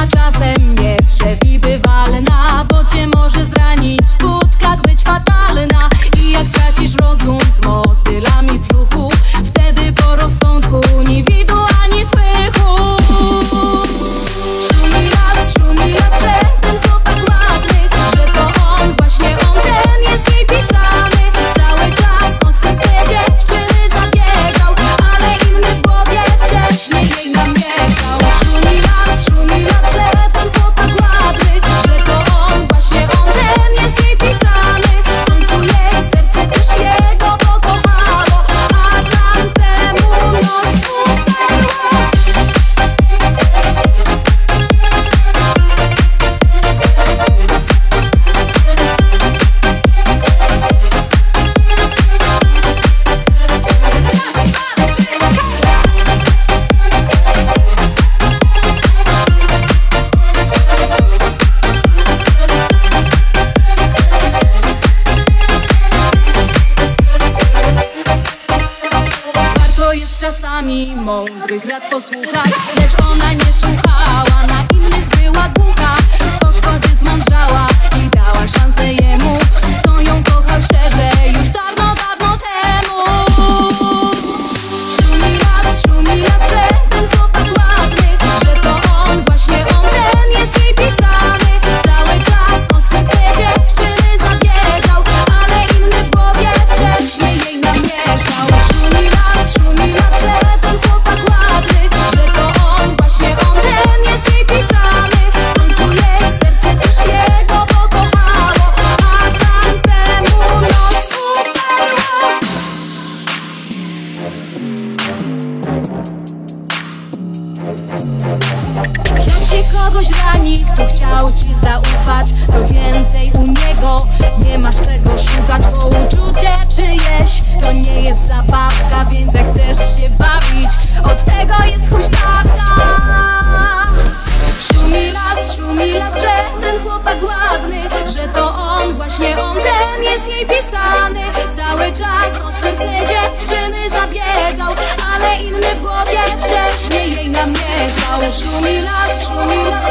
Miłość czasem nieprzewidywalna, bo cię może zranić, w skutkach być fatalna. I jak tracisz rozum z motylami w brzuchu, wtedy po rozsądku ni widu ani słychu. Szumi las, że ten chłopak ładny, że to on, właśnie on, ten jest jej pisany. Cały czas o serce dziewczyny zabiegał, ale inny w głowie wcześniej jej namieszał. Szumi las, że ten chłopak ładny, że to on, właśnie on, ten jest jej pisany. W końcu jej serce też jego pokochało, a tamtemu nos utarło. Warto jest czasami mądrych rad posłuchać, lecz ona nie słuchała, na innych była głucha. Po szkodzie zmądrzała i dała szansę jemu, co ją kochał szczerze już dawno, dawno temu. Szumi las, że ten chłopak ładny, że to on, właśnie on, ten jest jej pisany. Cały czas o serce dziewczyny zabiegał, ale inny w głowie wcześniej jej namieszał. Szumi las, że ten chłopak ładny, że to on, właśnie on, ten jest jej pisany. W końcu jej serce też jego pokochało, a tamtemu nos utarło. Jeśli kogoś rani, kto chciał ci zaufać, to więcej u niego nie masz czego szukać, bo uczucie czyjeś to nie jest zabawka, więc jak chcesz się bawić, od tego jest huśtawka. Szumi las, że ten chłopak ładny, że to on, właśnie on, ten jest jej pisany. Cały czas o serce dziewczyny zabiegał, ale inny w głowie wcześniej jej namieszał. Szumi las,